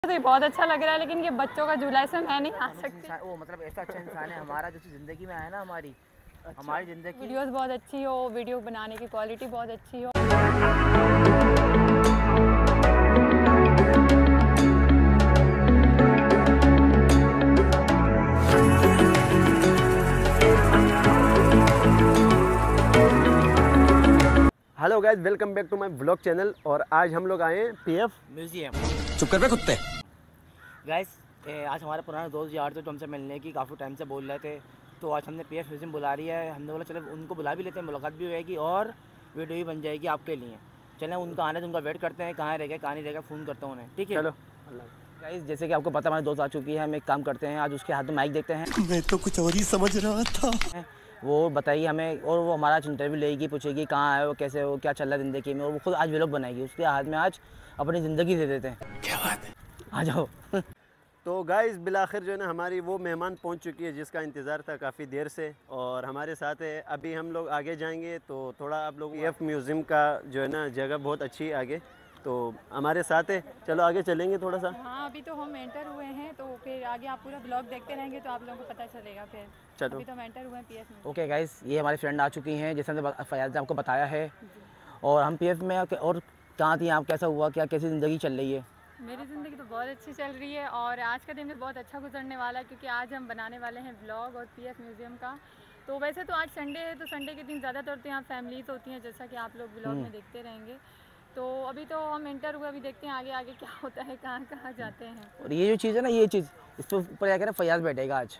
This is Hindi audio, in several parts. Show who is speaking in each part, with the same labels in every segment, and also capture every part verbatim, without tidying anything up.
Speaker 1: तो बहुत अच्छा लग रहा है, लेकिन ये बच्चों का झूला इसमें मैं नहीं आ सकती।
Speaker 2: वो मतलब ऐसा अच्छा इंसान है हमारा जो ज़िंदगी में आया ना हमारी अच्छा। हमारी ज़िंदगी
Speaker 1: वीडियोस बहुत अच्छी हो, वीडियो बनाने की क्वालिटी बहुत अच्छी हो।
Speaker 3: Hello guys, welcome back to my blog channel. और आज हम लोग आए हैं पीएफ
Speaker 2: म्यूजियम।
Speaker 3: चुप कर बे कुत्ते।
Speaker 2: गाइस आज हमारे पुराने दोस्त यार थे जो हमसे मिलने की काफ़ी टाइम से बोल रहे थे, तो आज हमने पीएफ म्यूजियम बुला रही है। हमने बोला चलो उनको बुला भी लेते हैं, मुलाकात भी होएगी और वीडियो भी बन जाएगी आपके लिए। चलें उनका आने तो उनका वेट करते हैं, कहाँ रह गए कहाँ नहीं रह गए, फ़ोन करता हूँ उन्हें। ठीक है
Speaker 3: चलो।
Speaker 2: गाइस जैसे कि आपको पता हमारे दोस्त आ चुकी है, हम एक काम करते हैं, आज उसके हाथ में माइक देखते हैं।
Speaker 3: मैं तो कुछ और ही समझ रहा था।
Speaker 2: वो बताइए हमें, और वो हमारा इंटरव्यू लेगी, पूछेगी कहाँ आए हो, कैसे हो, क्या चल रहा है ज़िंदगी में, और वो खुद आज व्लॉग बनाएगी। उसके हाथ में आज अपनी ज़िंदगी दे देते हैं।
Speaker 3: क्या बात है,
Speaker 2: आ जाओ।
Speaker 3: तो गाइस बिलाखिर जो है ना हमारी वो मेहमान पहुंच चुकी है जिसका इंतज़ार था काफ़ी देर से, और हमारे साथ है। अभी हम लोग आगे जाएंगे तो थोड़ा आप लोग पीएफ म्यूज़ियम का जो है ना जगह बहुत अच्छी है आगे, तो हमारे साथ है। चलो आगे चलेंगे थोड़ा सा।
Speaker 1: हाँ, अभी तो हम एंटर हुए हैं, तो फिर आगे आप पूरा ब्लॉग देखते रहेंगे तो आप लोगों को पता चलेगा। फिर
Speaker 3: चलो।
Speaker 1: अभी तो हम एंटर हुए हैं पीएफ में।
Speaker 2: ओके गाइस, ये हमारी फ्रेंड आ चुकी हैं, जैसे हमने फयाज ने आपको बताया है। और हम पीएफ में और कहाँ थी आप, कैसा हुआ, क्या कैसी ज़िंदगी चल रही है?
Speaker 1: मेरी ज़िंदगी तो बहुत अच्छी चल रही है और आज का दिन भी बहुत अच्छा गुजरने वाला है, क्योंकि आज हम बनाने वाले हैं ब्लॉग और पीएफ म्यूज़ियम का। तो वैसे तो आज संडे है, तो संडे के दिन ज़्यादातर तो यहाँ फैमिलीज होती हैं, जैसा कि आप लोग ब्लॉग में देखते रहेंगे। तो अभी तो हम एंटर हुए, अभी देखते हैं आगे आगे क्या होता है, कहाँ कहाँ जाते हैं।
Speaker 2: और ये जो चीज़ है ना, ये चीज़ इस पर ऊपर जाकर ना फयाज बैठेगा आज।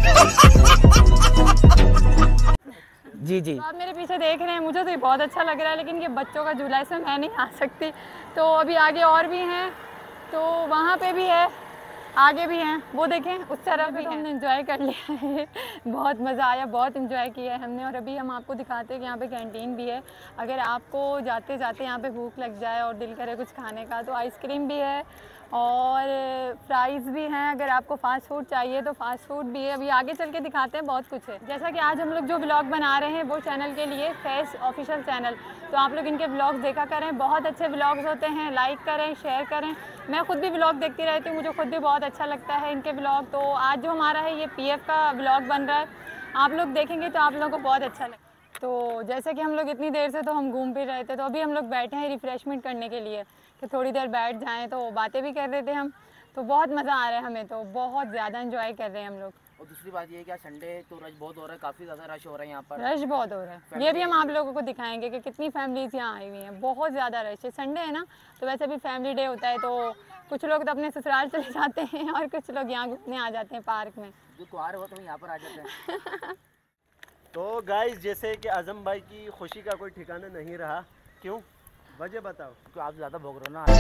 Speaker 2: जी जी,
Speaker 1: तो आप मेरे पीछे देख रहे हैं, मुझे तो ये बहुत अच्छा लग रहा है, लेकिन ये बच्चों का झूला इसमें मैं नहीं आ सकती। तो अभी आगे और भी हैं, तो वहाँ पे भी है, आगे भी हैं, वो देखें उस तरफ भी। हमने एंजॉय कर लिया है, बहुत मज़ा आया, बहुत एंजॉय किया है हमने। और अभी हम आपको दिखाते हैं कि यहाँ पे कैंटीन भी है। अगर आपको जाते जाते यहाँ पे भूख लग जाए और दिल करे कुछ खाने का, तो आइसक्रीम भी है और फ्राइज़ भी हैं। अगर आपको फ़ास्ट फूड चाहिए तो फ़ास्ट फूड भी है। अभी आगे चल के दिखाते हैं, बहुत कुछ है। जैसा कि आज हम लोग जो ब्लॉग बना रहे हैं वो चैनल के लिए, फैज़ ऑफिशियल चैनल, तो आप लोग इनके ब्लॉग्स देखा करें, बहुत अच्छे ब्लॉग्स होते हैं। लाइक करें, शेयर करें। मैं खुद भी ब्लॉग देखती रहती हूँ, मुझे खुद भी बहुत अच्छा लगता है इनके ब्लॉग। तो आज जो हमारा है ये पीएफ का ब्लॉग बन रहा है, आप लोग देखेंगे तो आप लोगों को बहुत अच्छा लगेगा। तो जैसे कि हम लोग इतनी देर से तो हम घूम फिर रहे थे, तो अभी हम लोग बैठे हैं रिफ़्रेशमेंट करने के लिए कि थोड़ी देर बैठ जाएं, तो बातें भी कर रहे थे हम। तो बहुत मज़ा आ रहा है हमें, तो बहुत ज़्यादा एंजॉय कर रहे हैं हम लोग।
Speaker 2: और दूसरी बात ये है कि आज संडे तो रश बहुत हो रहा है, काफ़ी ज़्यादा रश हो रहा है यहाँ पर।
Speaker 1: रश बहुत हो रहा है, ये भी हम आप लोगों को दिखाएंगे कि कितनी फैमिलीज यहाँ आई हुई हैं। बहुत ज़्यादा रश है, संडे है ना, तो वैसे भी फैमिली डे होता है, तो कुछ लोग तो अपने ससुराल चले जाते हैं और कुछ लोग यहाँ घूमने आ जाते हैं पार्क में।
Speaker 2: जो त्योहार हो तो यहाँ पर आ जाते हैं।
Speaker 3: तो गाइस जैसे कि आजम भाई की खुशी का कोई ठिकाना नहीं रहा, क्यों, वजह बताओ।
Speaker 2: तो आप ज़्यादा भोग रहे हो ना।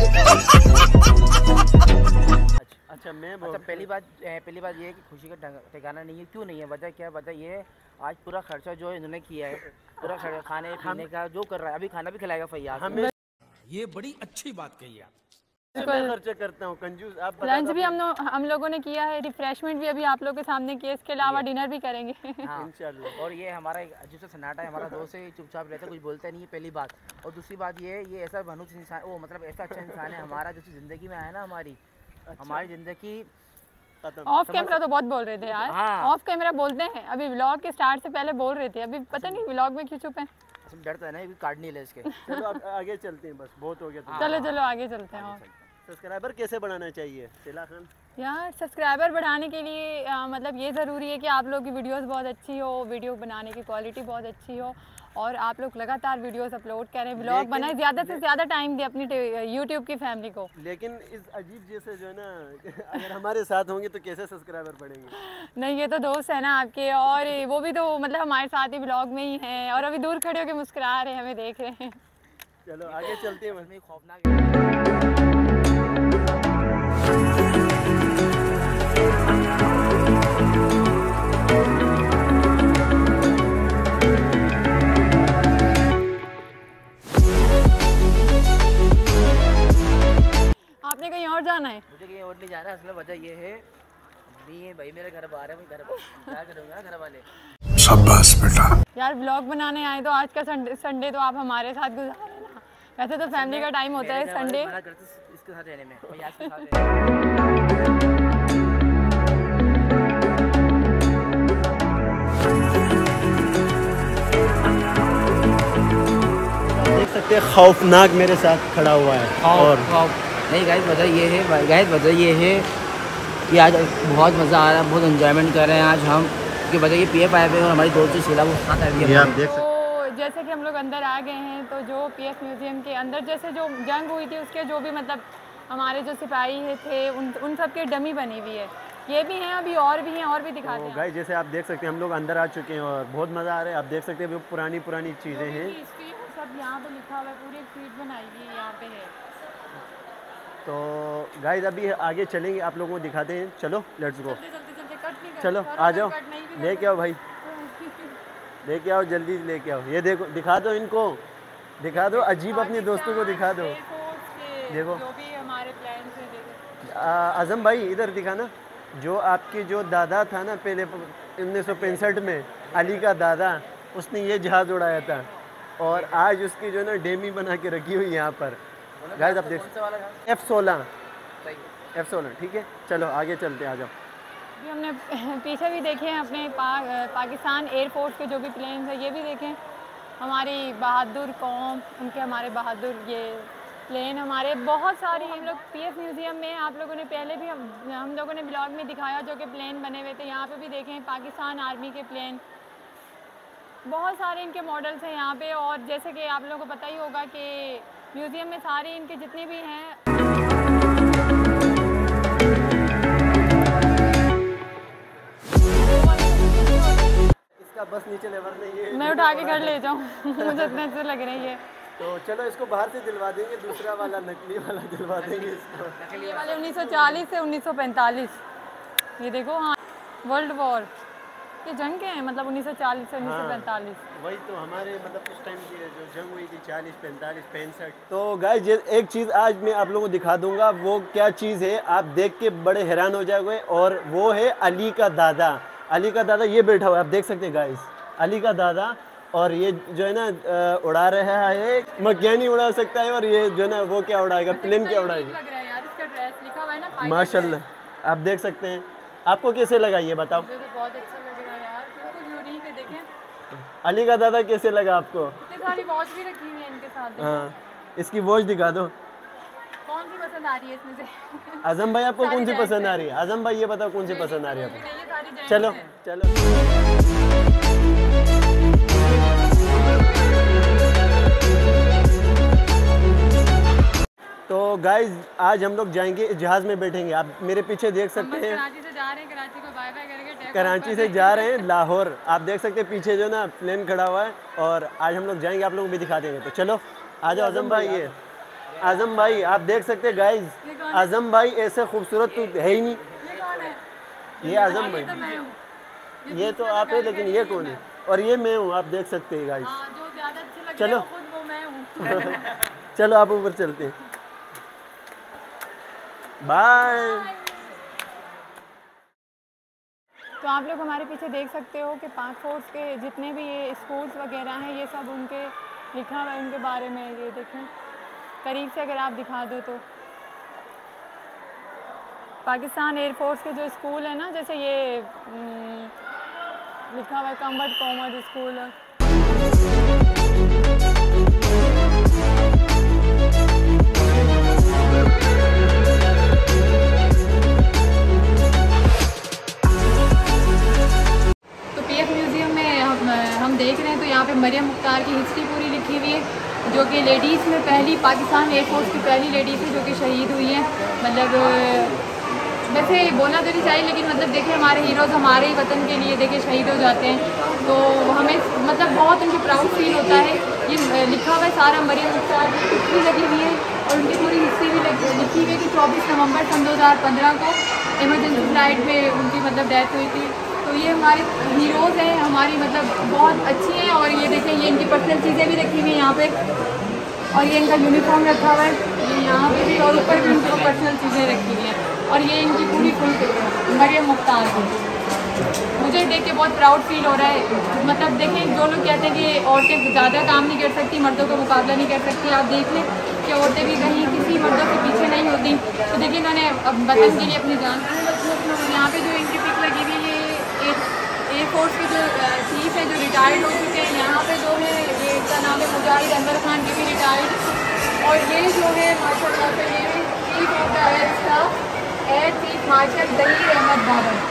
Speaker 3: अच्छा अच्छा मैं
Speaker 2: अच्छा, पहली बात पहली बात ये है कि खुशी का ठिकाना नहीं है। क्यों नहीं है, वजह क्या है? वजह ये है आज पूरा खर्चा जो इन्होंने किया है, पूरा खाने पीने का जो कर रहा है, अभी खाना भी खिलाएगा फैयाज।
Speaker 3: हमें
Speaker 4: ये बड़ी अच्छी बात कही आप।
Speaker 3: मैं खर्चा करता हूँ, कंजूस आप बता
Speaker 1: लंच
Speaker 3: दो।
Speaker 1: भी हम लोग हम लोगों ने किया है, रिफ्रेशमेंट भी अभी आप लोगों के सामने किया, इसके अलावा डिनर भी करेंगे।
Speaker 2: हाँ
Speaker 3: इंशाल्लाह।
Speaker 2: और ये हमारा एक अजीब सा सन्नाटा है, हमारा दोस्त है, चुपचाप रहता है, कुछ बोलता नहीं है, पहली बात। और दूसरी बात ये ये ऐसा मनुष्य इंसान, वो मतलब ऐसा अच्छा इंसान है हमारा जो ज़िंदगी में आया ना हमारी अच्छा। हमारी ज़िंदगी
Speaker 1: ऑफ कैमरा तो बहुत बोल रहे थे यार।
Speaker 2: हाँ।
Speaker 1: ऑफ कैमरा बोलते हैं, अभी व्लॉग के स्टार्ट से पहले बोल रहे थे, अभी पता नहीं व्लॉग में क्यों चुप हैं।
Speaker 2: डरता है ना, ये कार्ड नहीं ले इसके।
Speaker 3: चलो अब आगे चलते हैं, बस बहुत हो गया। तो
Speaker 1: चलो चलो आगे चलते हैं। और
Speaker 3: सब्सक्राइबर कैसे बढ़ाना चाहिए सिला खान?
Speaker 1: यार सब्सक्राइबर बढ़ाने के लिए आ, मतलब ये ज़रूरी है कि आप लोग की वीडियोस बहुत अच्छी हो, वीडियो बनाने की क्वालिटी बहुत अच्छी हो, और आप लोग लगातार वीडियोस अपलोड करें, ब्लॉग बनाएं, ज़्यादा से ज़्यादा टाइम दें अपनी यूट्यूब की फैमिली को।
Speaker 3: लेकिन इस अजीब जैसे जो है ना अगर हमारे साथ होंगे तो कैसे सब्सक्राइबर बढ़ेंगे?
Speaker 1: नहीं, ये तो दोस्त है ना आपके, और वो भी तो मतलब हमारे साथ ही ब्लॉग में ही हैं, और अभी दूर खड़े होकर मुस्कुरा रहे हैं, हमें देख रहे हैं।
Speaker 3: चलो आगे चलते हैं।
Speaker 2: में खौफनाक
Speaker 1: आपने कहीं और जाना है?
Speaker 2: मुझे कहीं और नहीं जाना है। असल वजह ये है, नहीं है भाई, मेरे घर बाहर है, मैं घर क्या करूँगा घर वाले।
Speaker 3: शाबाश बेटा।
Speaker 1: यार ब्लॉग बनाने आए तो आज का संडे संडे तो आप हमारे साथ गुजारे ना। वैसे तो फैमिली का टाइम होता है संडे।
Speaker 2: मना करते इसके के साथ रहने में, फयाज के साथ रहने में।
Speaker 3: देख सकते हैं खौफनाक मेरे साथ खड़ा हुआ है। और
Speaker 2: नहीं गाइस, वजह ये है गाइस वजह ये है कि आज बहुत मज़ा आ रहा है, बहुत एंजॉयमेंट कर रहे हैं आज हम, कि वजह ये पी एफ आए हुए हैं और हमारी दोस्त शीला वो साथ आई
Speaker 3: ये
Speaker 2: है।
Speaker 3: आप देख सकते
Speaker 1: तो जैसे कि हम लोग अंदर आ गए हैं, तो जो पीएफ म्यूज़ियम के अंदर जैसे जो जंग हुई थी उसके जो भी मतलब हमारे जो सिपाही है थे उन उन सब के डमी बनी हुई है। ये भी हैं, अभी और भी हैं, और भी दिखाते
Speaker 3: तो
Speaker 1: हैं।
Speaker 3: गाइस जैसे आप देख सकते हैं हम लोग अंदर आ चुके हैं और बहुत मज़ा आ रहा है। आप देख सकते हैं वो पुरानी पुरानी चीज़ें हैं।
Speaker 1: हिस्ट्री सब यहाँ पे लिखा हुआ है, पूरी एक स्ट्रीट बनाई हुई है यहाँ पे है।
Speaker 3: तो गाइस अभी आगे चलेंगे, आप लोगों को दिखाते हैं। चलो लेट्स गो।
Speaker 1: चलते चलते चलते कट नहीं कर
Speaker 3: चलो
Speaker 1: करो,
Speaker 3: आ जाओ,
Speaker 1: कट नहीं भी
Speaker 3: लेके आओ भाई, लेके आओ जल्दी लेके आओ। ये देखो, दिखा दो इनको, दिखा दो अजीब, अपने दोस्तों को दिखा दो। देखो
Speaker 1: जो भी हमारे प्लान्स हैं, देखो
Speaker 3: आ, आज़म भाई इधर दिखाना। जो आपके जो दादा था ना पहले उन्नीस सौ पैंसठ में, अली का दादा, उसने ये जहाज़ उड़ाया था और आज उसकी जो ना डेमी बना के रखी हुई है यहाँ पर। गाइस आप देख, एफ सोलह एफ सोलह ठीक है। चलो आगे चलते, आ जाओ।
Speaker 1: अभी हमने पीछे भी देखे हैं अपने पा, पाकिस्तान एयरफोर्स के जो भी प्लेन्स हैं, ये भी देखें। हमारी बहादुर कौम, उनके हमारे बहादुर ये प्लेन हमारे बहुत सारी। हम लोग पीएफ म्यूज़ियम में आप लोगों ने पहले भी हम हम लोगों ने ब्लॉग में दिखाया जो कि प्लेन बने हुए थे। यहाँ पे भी देखें पाकिस्तान आर्मी के प्लेन, बहुत सारे इनके मॉडल्स हैं यहाँ पे। और जैसे कि आप लोगों को पता ही होगा कि म्यूज़ियम में सारे इनके जितने भी हैं,
Speaker 3: इसका बस नीचे लेवर नहीं है,
Speaker 1: मैं उठा के घर ले जाऊँ मुझे इतने अच्छे लग रही है।
Speaker 3: तो चलो इसको बाहर से दिलवा देंगे, दूसरा वाला नकली वाला दिलवा देंगे इसको।
Speaker 1: ये वाले उन्नीस सौ चालीस से उन्नीस सौ पैंतालीस, ये देखो। हाँ, वर्ल्ड वॉर ये जंग के हैं, मतलब उन्नीस सौ चालीस से उन्नीस सौ पैंतालीस।
Speaker 3: वही तो हमारे मतलब उस टाइम की जो जंग हुई थी चालीस पैंतालीस पैंसठ। तो गाइस एक चीज़ आज मैं आप लोगों को दिखा दूंगा, वो क्या चीज़ है आप देख के बड़े हैरान हो जाओगे। और वो है अली का दादा। अली का दादा ये बैठा हुआ है, आप देख सकते हैं गाइस, अली का दादा। और ये जो है ना उड़ा रहा है, मकैनी उड़ा सकता है, और ये जो है ना वो क्या उड़ाएगा, प्लेन क्या उड़ाएगा।
Speaker 1: लग रहा है यार, इसका ड्रेस लिखा हुआ है ना
Speaker 3: माशाल्लाह आप देख सकते हैं। आपको कैसे लगा ये बताओ।
Speaker 1: मुझे तो बहुत अच्छा लग रहा है यार, बिल्कुल यूनिक है। देखें
Speaker 3: अली का दादा कैसे लगा आपको।
Speaker 1: इतनी सारी वॉच भी रखी हुई है इनके साथ।
Speaker 3: हाँ, इसकी वॉच दिखा दो।
Speaker 1: कौन सी पसंद आ रही है इसमें से?
Speaker 3: आजम भाई आपको कौन सी
Speaker 1: सारी
Speaker 3: पसंद आ रही है। आजम भाई ये बताओ कौन सी पसंद आ रही है आपको।
Speaker 1: ये सारी जैंट्स
Speaker 3: चलो
Speaker 1: हैं।
Speaker 3: चलो तो गाइज आज हम लोग जाएंगे, जहाज़ में बैठेंगे। आप मेरे पीछे देख
Speaker 1: हम
Speaker 3: सकते
Speaker 1: बस
Speaker 3: हैं,
Speaker 1: कराची से जा रहे हैं, कराची को बाय बाय करके टेक ऑफ
Speaker 3: कराची
Speaker 1: कर
Speaker 3: से जा रहे हैं लाहौर। आप देख सकते हैं पीछे जो ना प्लेन खड़ा हुआ है, और आज हम लोग जाएंगे, आप लोग भी दिखा देंगे। तो चलो आ जाओ आजम भाई। ये आजम भाई आप देख सकते हैं गाइज, आजम भाई ऐसे खूबसूरत तो है ही नहीं।
Speaker 1: ये कौन है?
Speaker 3: ये आजम भाई,
Speaker 1: तो मैं हूँ।
Speaker 3: ये तो आप है, लेकिन ये कौन है। और ये मैं हूँ, आप देख सकते हैं गाइज।
Speaker 1: हाँ, जो ज़्यादा अच्छे लग
Speaker 3: चलो।
Speaker 1: रहे हैं खुद वो मैं हूँ।
Speaker 3: चलो आप ऊपर चलते हैं, बाय।
Speaker 1: तो आप लोग हमारे पीछे देख सकते हो कि पाक फोर्स के जितने भी ये स्कूल्स वगैरह हैं, ये सब उनके लिखा हुआ है उनके बारे में। ये देखें करीब से अगर आप दिखा दो तो पाकिस्तान एयरफोर्स के जो स्कूल है ना, जैसे ये हम्म, लिखा हुआ है कम्बर्ट कॉमर्स स्कूल। तो पीएफ म्यूज़ियम में हम हम देख रहे हैं, तो यहाँ पे मरियम मुख्तार की हिस्ट्री पूरी लिखी हुई है, जो कि लेडीज़ में पहली पाकिस्तान एयरफोर्स की पहली लेडीज़ है जो कि शहीद हुई हैं। मतलब वैसे बोलना तो नहीं चाहिए, लेकिन मतलब देखिए हमारे हीरोज़ हमारे ही वतन के लिए देखिए शहीद हो जाते हैं, तो हमें मतलब बहुत उनकी प्राउड फील होता है। ये लिखा हुआ है सारा मरियम मुख्तार की हिस्ट्री लगी हुई है, और उनकी पूरी हिस्ट्री भी लिखी हुई है कि चौबीस नवंबर सन दो हज़ार पंद्रह को इमरजेंसी फ्लाइट में उनकी मतलब डेथ हुई थी। तो ये हमारे हीरोज़ हैं, हमारी मतलब बहुत अच्छी हैं। और ये देखें, ये इनकी पर्सनल चीज़ें भी रखी हुई हैं यहाँ पे, और ये इनका यूनिफॉर्म रखा हुआ है, ये यहाँ पे भी, और ऊपर भी उनको पर्सनल चीज़ें रखी हुई हैं। और ये इनकी पूरी फुल मरियम मुख्तार की, मुझे देख के बहुत प्राउड फील हो रहा है। मतलब देखें, जो लोग कहते हैं कि औरतें ज़्यादा काम नहीं कर सकती, मर्दों का मुकाबला नहीं कर सकती, आप देख लें कि कि औरतें भी कहीं किसी मर्दों के पीछे नहीं होती। तो देखिए इन्होंने अब वतन के लिए अपनी जान, यहाँ पे जो इनकी पिक लगी हुई है ये एयरफोर्स के जो चीफ है जो रिटायर्ड हो चुके हैं। यहाँ पे जो है ये इनका नाम है मुजाहिद अनवर खान, के भी रिटायर्ड। और ये जो है माशाल्लाह से ये chief of the air staff air chief marshal Zaheer Ahmed Babar.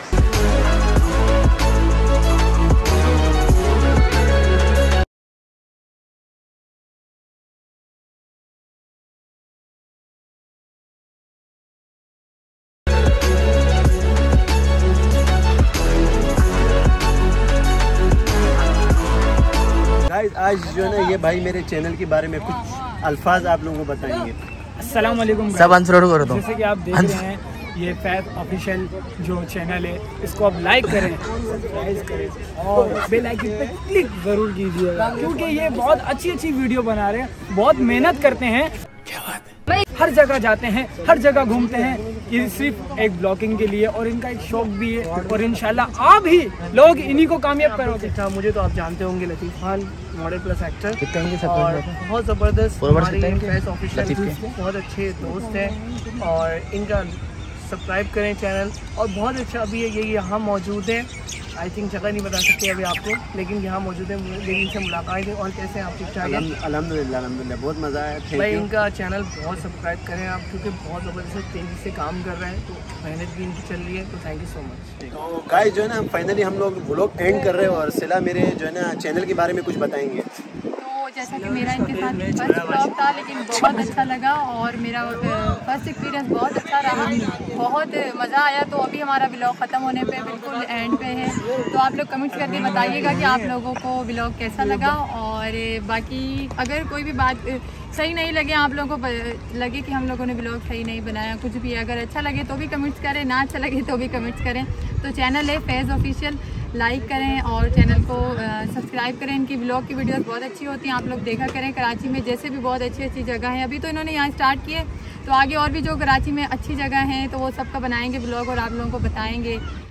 Speaker 3: Guys आज जो है ना ये भाई मेरे चैनल के बारे में कुछ अल्फाज आप लोगों को बताएंगे।
Speaker 5: अस्सलाम वालेकुम।
Speaker 2: सब आंसर करो तो
Speaker 5: जैसे कि आप देख रहे हैं ये फैज़ ऑफिशियल जो चैनल है, इसको आप लाइक करें, सब्सक्राइब करें और बेल आइकन पे क्लिक ज़रूर कीजिएगा, क्योंकि ये बहुत अच्छी अच्छी वीडियो बना रहे हैं, बहुत मेहनत करते हैं। क्या बात है, हर जगह जाते हैं, हर जगह घूमते हैं, ये सिर्फ एक ब्लॉगिंग के लिए, और इनका एक शौक भी है। और इंशाल्लाह आप ही लोग इन्हीं को कामयाब करोगे। मुझे तो आप जानते होंगे, Latif Khan model plus actor और बहुत ज़बरदस्त हमारी फैज़ ऑफिशियल बहुत अच्छे दोस्त हैं। और इनका सब्सक्राइब करें चैनल। और बहुत अच्छा अभी ये यहाँ मौजूद है, आई थिंक जगह नहीं बता सकते अभी आपको, लेकिन यहाँ मौजूद है, मेरी इनसे मुलाकात है। और कैसे हैं आप, ठीक ठाक हैं?
Speaker 3: अल्हम्दुलिल्लाह अल्हम्दुलिल्लाह बहुत मज़ा आया।
Speaker 5: भाई इनका चैनल बहुत सब्सक्राइब करें आप, क्योंकि बहुत ज़बरदस्त तेज़ी से काम कर रहे हैं, तो मेहनत भी इनकी चल रही है, तो थैंक यू सो मच।
Speaker 3: तो गाइस जो है ना फाइनली हम लोग व्लॉग एंड कर रहे हैं और सिला मेरे जो है ना चैनल के बारे में कुछ बताएंगे।
Speaker 1: जैसा कि मेरा इनके साथ फर्स्ट ब्लॉग था, लेकिन बहुत अच्छा लगा और मेरा फर्स्ट एक्सपीरियंस बहुत अच्छा रहा, बहुत मज़ा आया। तो अभी हमारा ब्लॉग ख़त्म होने पे बिल्कुल एंड पे है, तो आप लोग कमेंट्स करके बताइएगा कि आप लोगों को ब्लॉग कैसा लगा। और बाकी अगर कोई भी बात सही नहीं लगे, आप लोगों को लगे कि हम लोगों ने ब्लॉग सही नहीं बनाया, कुछ भी अगर अच्छा लगे तो भी कमेंट्स करें, ना अच्छा लगे तो भी कमेंट्स करें। तो चैनल है फैज़ ऑफिशियल, लाइक करें और चैनल को सब्सक्राइब करें। इनकी ब्लॉग की वीडियोस बहुत अच्छी होती हैं, आप लोग देखा करें। कराची में जैसे भी बहुत अच्छी अच्छी जगह हैं, अभी तो इन्होंने यहाँ स्टार्ट किए, तो आगे और भी जो कराची में अच्छी जगह हैं तो वो सबका बनाएंगे ब्लॉग और आप लोगों को बताएंगे।